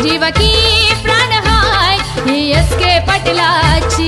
जीवकी प्राण हाय ही एस.के. पाटलाची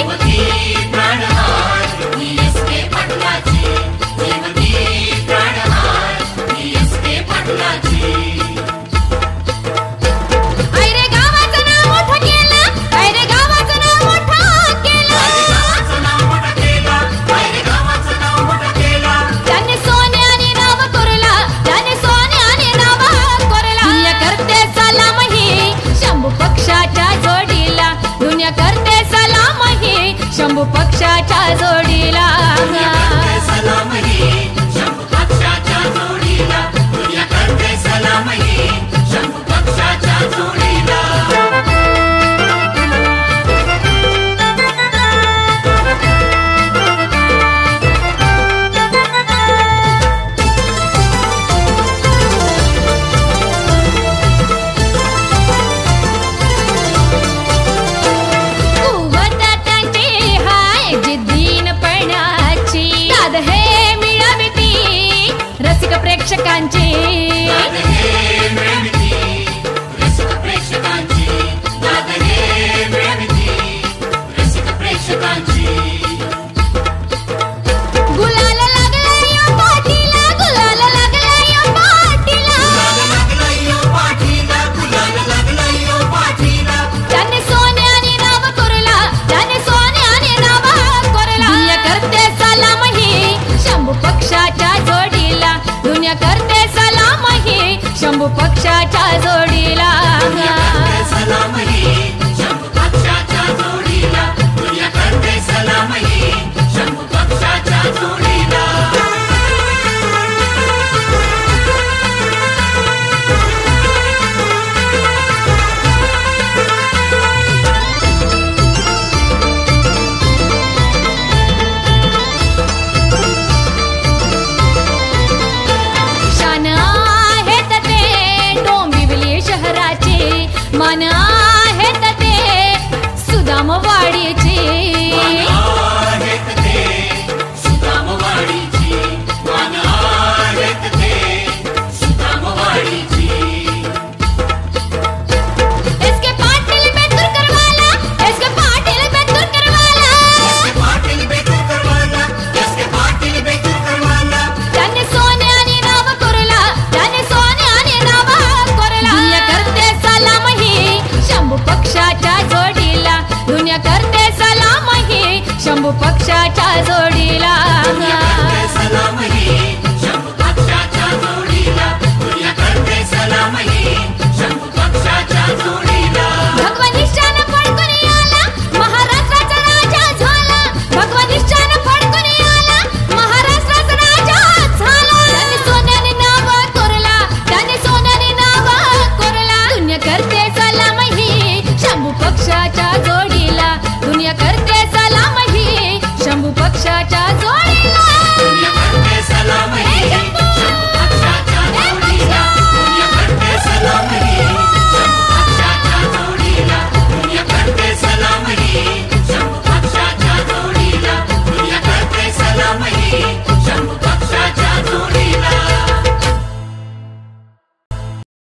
शंभू पक्षाच्या जोडीला शंभू पक्षाच्या जोडीला दुनिया करते सलाम शंभू पक्षाच्या जोडीला प्रेक्षकांची गुलाल लागला यो पाटीला गुलाल लागला यो पाटीला त्याने सोन्याने नाव कोरला त्याने सोन्याने नाव कोरला दुनिया करते सलाम ही शंभू पक्षाच्या जोडीला दुनिया करते सलाम ही शंभू पक्षाच्या जोडीला सलाम शंभू पक्षाच्या जोडीला दुनिया करते सलाम शंभू पक्षाच्या जोडीला मन आहेत ते सुदामवाडीची एस.के. पाटील बेतूर करवाला एस.के. पाटील बेतूर करवाला त्याने सोन्याने नाव कोरला त्याने सोन्याने नाव कोरला दुनिया करते सलाम शंभू पक्षाच्या जोडीला दुनिया करते सलाम शंभू पक्षाच्या जोडीला सलाम